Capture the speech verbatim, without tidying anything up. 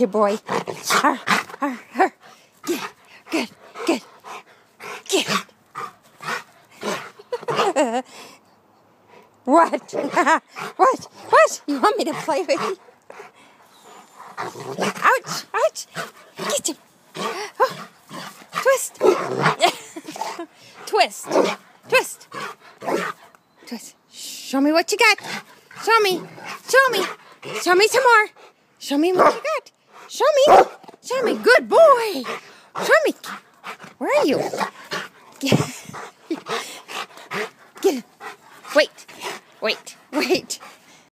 Good boy. Arr, arr, arr. Good, good, good. Good. What? What? What? You want me to play with you? Ouch! Ouch! Get him! Oh. Twist! Twist! Twist! Twist! Show me what you got! Show me! Show me! Show me some more! Show me what you got! Show me! Show me! Good boy! Show me! Where are you? Get, get him! Wait! Wait! Wait!